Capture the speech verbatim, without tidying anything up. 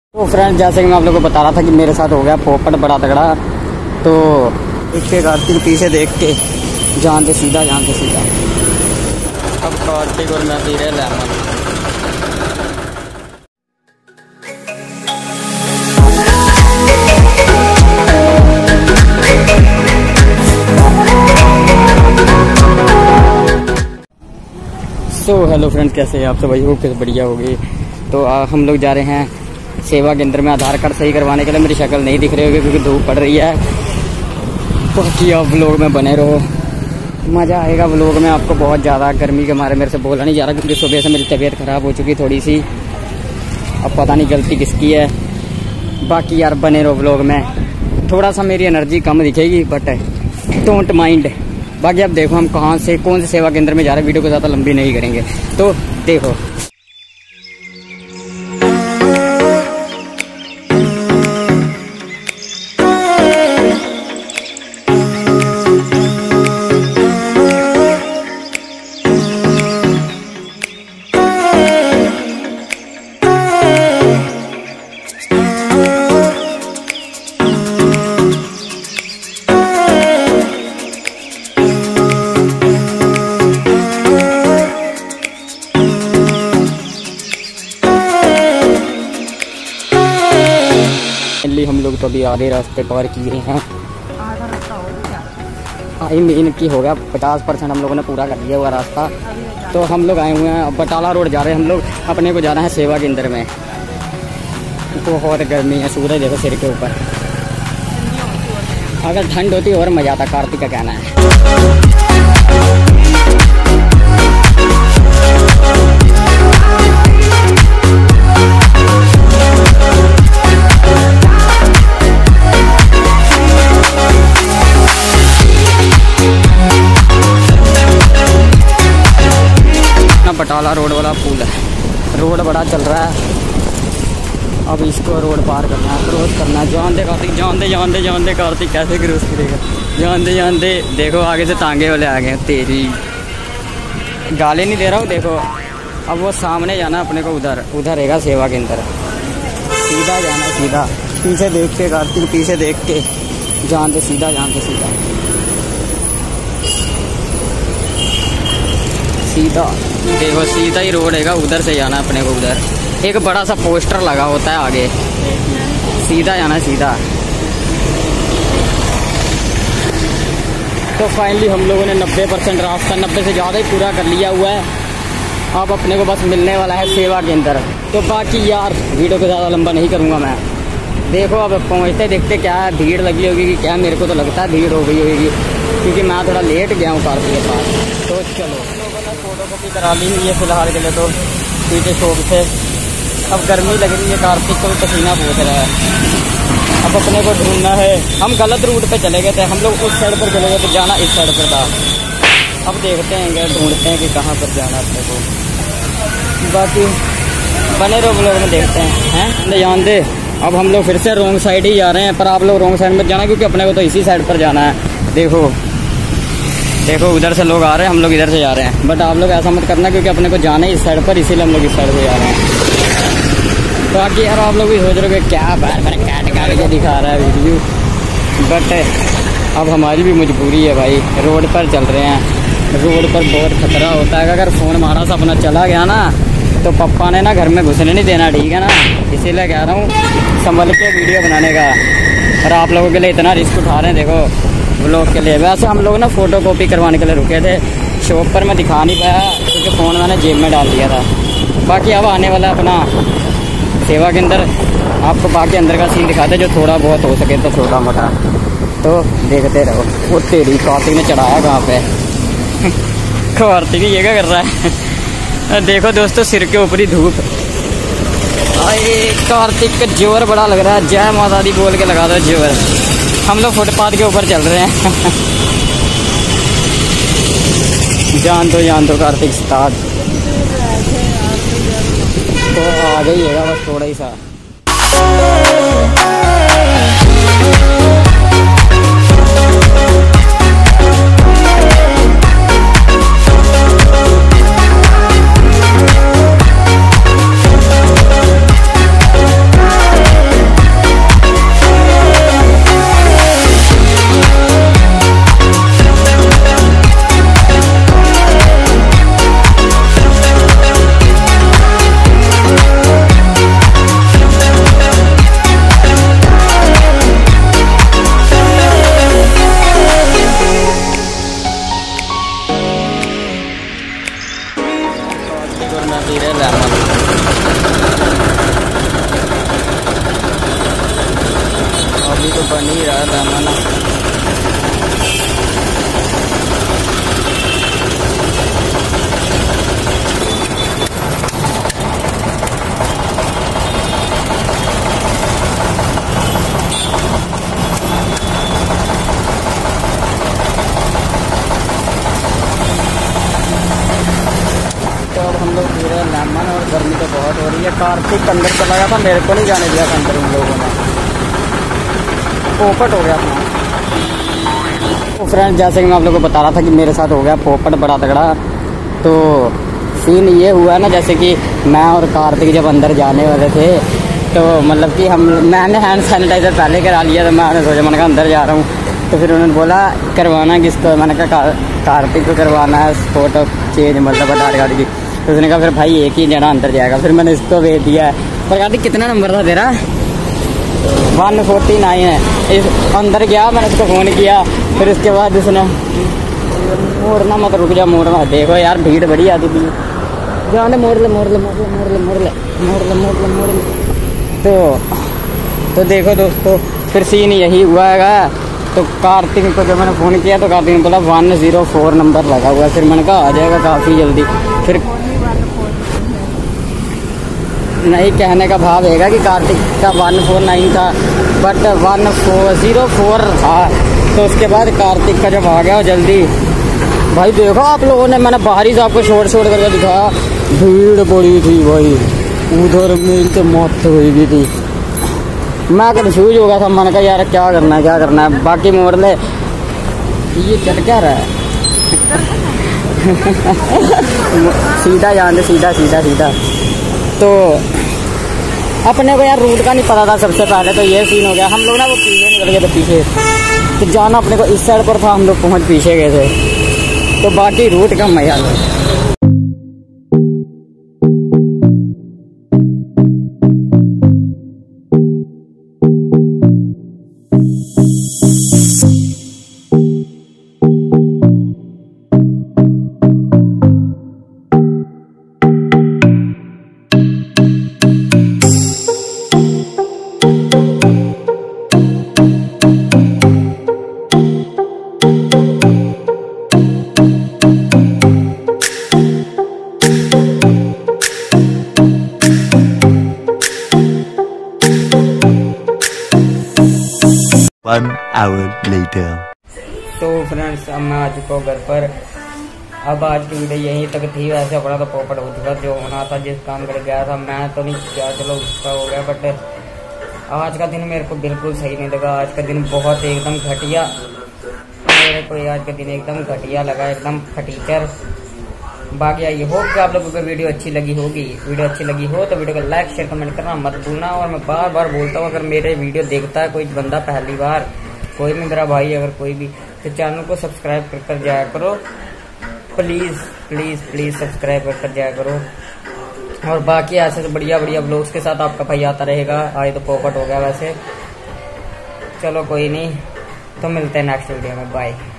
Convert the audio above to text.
तो फ्रेंड, जैसे कि मैं आप लोगों को बता रहा था कि मेरे साथ हो गया पोपट बड़ा तगड़ा। तो इसके कार्तिक पीछे देख के जान से सीधा जान से सीधा अब कार्तिक और मैं धीरे लेमन। सो हेलो फ्रेंड्स, कैसे हैं आप सब? भाई होप कैसे बढ़िया होगी। तो आ, हम लोग जा रहे हैं सेवा केंद्र में आधार कार्ड सही करवाने के लिए। मेरी शक्ल नहीं दिख रही होगी क्योंकि धूप पड़ रही है। बाकी आप व्लॉग में बने रहो, मज़ा आएगा व्लॉग में। आपको बहुत ज़्यादा गर्मी के मारे मेरे से बोला नहीं जा रहा क्योंकि सुबह से मेरी तबीयत ख़राब हो चुकी थोड़ी सी। अब पता नहीं गलती किसकी है। बाकी यार बने रहो व्लॉग में। थोड़ा सा मेरी एनर्जी कम दिखेगी बट डोंट माइंड। बाकी अब देखो हम कहाँ से कौन से सेवा केंद्र में जा रहे हैं। वीडियो को ज़्यादा लंबी नहीं करेंगे तो देखो। हम लोग तो अभी आधे रास्ते कवर किए हैं। आई मीन की हो गया पचास परसेंट हम लोगों ने पूरा कर लिया हुआ रास्ता। तो हम लोग आए हुए हैं बटाला रोड जा रहे हैं हम लोग। अपने को जाना है सेवा केंद्र में। बहुत गर्मी है, सूरज देखो सिर के ऊपर। अगर ठंड होती और मज़ा आता। कार्तिक का कहना है। बटाला रोड वाला पुल है। रोड बड़ा चल रहा है। अब इसको रोड पार करना है, क्रॉस करना है। जान दे कार्तिक, जान दे जान दे जान दे कार्तिक। कैसे क्रॉस करेगा? जान दे जान दे। देखो आगे से तांगे वाले आ गए। तेरी गाली नहीं दे रहा हूँ। देखो अब वो सामने जाना अपने को। उधर उधर रहेगा सेवा केंद्र। सीधा जाना, सीधा। पीछे देख के कार्तिक, पीछे देख के जान दे सीधा जान दे सीधा सीधा। देखो सीधा ही रोड है, उधर से जाना अपने को। उधर एक बड़ा सा पोस्टर लगा होता है आगे। सीधा जाना सीधा। तो फाइनली हम लोगों ने नब्बे परसेंट रास्ता, नब्बे से ज़्यादा ही पूरा कर लिया हुआ है। अब अपने को बस मिलने वाला है सेवा केंद्र। तो बाकी यार वीडियो को ज़्यादा लंबा नहीं करूँगा मैं। देखो अब पहुँचते देखते क्या है, भीड़ लगी होगी कि क्या। मेरे को तो लगता है भीड़ हो गई होगी क्योंकि मैं थोड़ा लेट गया हूँ कार्तिक के पास। तो चलो फोटो कॉपी करा ली हुई है फिलहाल के लिए तो पीछे शॉप से। अब गर्मी लग रही है, कार्तिक को भी पसीना बहुत रहा है। अब अपने को ढूंढना है। हम गलत रूट पे चले गए थे, हम लोग उस साइड पर चले गए थे, जाना इस साइड पर था। अब देखते हैं ढूंढते हैं कि कहाँ पर जाना अपने को। बाकी बने रहो व्लॉग में, देखते हैं हैं जान दे। अब हम लोग फिर से रॉन्ग साइड ही जा रहे हैं, पर आप लोग रॉन्ग साइड में जाना क्योंकि अपने को तो इसी साइड पर जाना है। देखो देखो उधर से लोग आ रहे हैं, हम लोग इधर से जा रहे हैं। बट आप लोग ऐसा मत करना क्योंकि अपने को जाना है इस साइड पर, इसीलिए हम लोग इस साइड पे जा रहे हैं। बाकी यार आप लोग भी सोच रहे हो क्या बार बार काट काट के दिखा रहा है वीडियो। बट अब हमारी भी मजबूरी है भाई, रोड पर चल रहे हैं। रोड पर बहुत खतरा होता है। अगर फ़ोन हमारा सा अपना चला गया ना तो पापा ने ना घर में घुसने नहीं देना, ठीक है ना। इसीलिए कह रहा हूँ संभल के वीडियो बनाने का। और आप लोगों के लिए इतना रिस्क उठा रहे हैं देखो व्लॉग के लिए। वैसे हम लोग ना फ़ोटो कॉपी करवाने के लिए रुके थे शॉप पर। मैं दिखा नहीं पाया क्योंकि फ़ोन मैंने जेब में डाल दिया था। बाकी अब आने वाला अपना सेवा केंद्र। आपको बाकी अंदर का सीन दिखाते जो थोड़ा बहुत हो सके तो छोटा मोटा। तो देखते रहो। वो तेरी कार्तिक ने चढ़ाया कहाँ पे? कार्तिक ये क्या कर रहा है? देखो दोस्तों सिर के ऊपर ही धूप। अरे कार्तिक का जोर बड़ा लग रहा है। जय माता दी बोल के लगा दो जोर। हम लोग फुटपाथ के ऊपर चल रहे हैं। जान दो जान दो कार्तिक स्टार्ट। तो आ गई है बस थोड़ा ही सा। बन ही रहा था। तो अब हम लोग पूरे लेमन और गर्मी तो बहुत हो रही है। कार्तिक अंदर चला गया था, मेरे को नहीं जाने दिया था अंदर उन लोगों ने, पोपट हो गया था। तो फ्रेंड जैसे कि मैं आप लोगों को बता रहा था कि मेरे साथ हो गया पोपट बड़ा तगड़ा। तो सीन ये हुआ ना, जैसे कि मैं और कार्तिक जब अंदर जाने वाले थे तो मतलब कि हम मैंने हैंड सैनिटाइज़र पहले करा लिया था। मैंने सोचा मैंने कहा अंदर जा रहा हूँ, तो फिर उन्होंने बोला करवाना किसको, मैंने कहा कार्तिक को करवाना है फोटो चेंज मतलब आधार कार्ड की। तो उसने कहा फिर भाई एक ही जना अंदर जाएगा। फिर मैंने इसको भेज दिया। पर कार्तिक कितना नंबर था तेरा? वन फोर्टी नाइन है। इस अंदर गया, मैंने उसको फ़ोन किया, फिर उसके बाद उसने मोड़ना मत, रुक जा मोड़ना, देखो यार भीड़ बड़ी आती थी, जाने मोड़ ले मोड़ ले मोड़ ले मोड़ ले मोड़ ले मोड़ ले मोड़ ले मोड़ ले। तो तो देखो दोस्तों फिर सीन यही हुआ है। तो कार्तिक को जब मैंने फ़ोन किया तो कार्तिक ने बोला वन ज़ीरो फोर नंबर लगा हुआ है। फिर मैंने कहा आ जाएगा काफ़ी जल्दी। फिर नहीं, कहने का भाव है कि कार्तिक का वन फोर नाइन था but one four zero four था। तो उसके बाद कार्तिक का जब आ गया जल्दी, भाई देखो आप लोगों ने, मैंने बाहरी से आपको शोर शोर करके दिखाया, भीड़ बड़ी थी भाई, उधर मेरी तो मौत हुई भी थी। मैं कन्फ्यूज हो गया था, मैंने कहा यार क्या करना है क्या करना है, बाकी मोड़ ले। ये चल क्या रहा है सीधा जान दे, सीधा सीधा सीधा। तो अपने को यार रूट का नहीं पता था सबसे पहले, तो ये सीन हो गया। हम लोग ना वो पीछे निकल गए थे, पीछे तो जाना अपने को इस साइड पर था, हम लोग पहुँच पीछे गए थे। तो बाकी रूट का मजा लो। One hour later. तो फ्रेंड्स अब मैं आ चुका हूँ घर पर। अब आज की वीडियो यहीं तक थी। वैसे अपना तो पोपट हो चुका, जो होना था, जिस काम कर गया था मैं तो नहीं किया, चलो उसका हो गया। बट आज का दिन मेरे को बिल्कुल सही नहीं लगा। आज का दिन बहुत एकदम घटिया, मेरे को आज का दिन एकदम घटिया लगा, एकदम फटीचर। बाकी आई होप कि आप लोगों को वीडियो अच्छी लगी होगी। वीडियो अच्छी लगी हो तो वीडियो को लाइक शेयर कमेंट करना मत भूलना। और मैं बार बार बोलता हूँ, अगर मेरे वीडियो देखता है कोई बंदा पहली बार, कोई भी मेरा भाई अगर कोई भी, तो चैनल को सब्सक्राइब कर कर जाया करो प्लीज़ प्लीज़ प्लीज़ सब्सक्राइब कर कर जाया करो। और बाकी ऐसे तो बढ़िया बढ़िया ब्लॉग्स के साथ आपका भाई आता रहेगा। आज तो पोपट हो गया वैसे, चलो कोई नहीं, तो मिलते हैं नेक्स्ट वीडियो में, बाय।